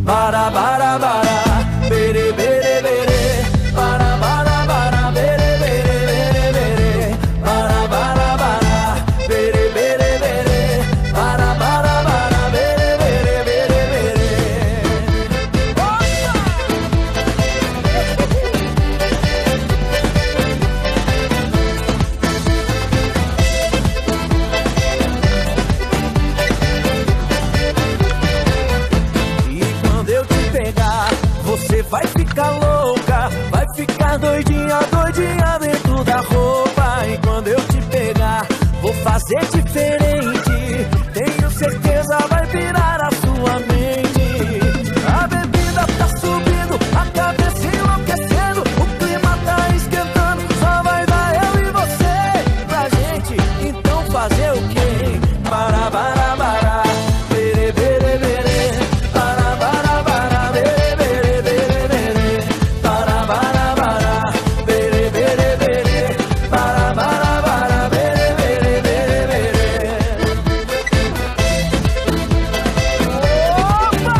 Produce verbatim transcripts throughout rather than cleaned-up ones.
Bara, bara, bara, bere, bere, bere. Bara, bara, bara, bere, bere, bere, bere. Bara, bara, bara, bere, bere, bere. Bara, bara, bara, bere, bere, bere, bere. Você vai ficar louca, vai ficar doidinha, doidinha dentro da roupa. E quando eu te pegar, vou fazer diferente. Tenho certeza vai virar a sua mente. A bebida tá subindo, a cabeça enlouquecendo. O clima tá esquentando, só vai dar eu e você pra gente. Então fazer o quê? Para, para, para. Bere, bere, bere. Para, para, para. Bere, bere, bere, bere. Para, para, para. Bere, bere, bere. Para, para, para. Bere, bere, bere, bere. Opa!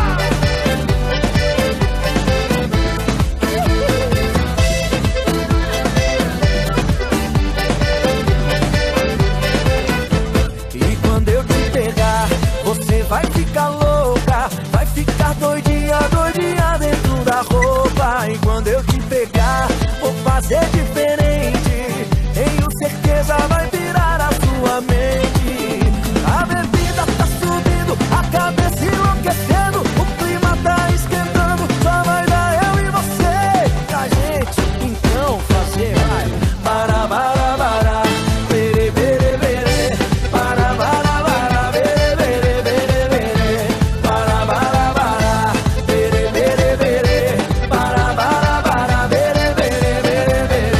E quando eu te pegar, você vai ficar louca, vai ficar doidinha, doidinha dentro da roupa. E quando eu te pegar, vou fazer diferente. Tenho certeza vai virar a sua mente. A bebida tá subindo, a cabeça enlouquecendo. O clima tá esquentando, só vai dar eu e você pra gente. Então fazer, vai. Para, para, para. Bere, bere, bere. Para, para, para. Bere, bere, bere, bere. Para, para, para. Bere, bere, bere. Para, para, para. Bere, bere, bere, bere.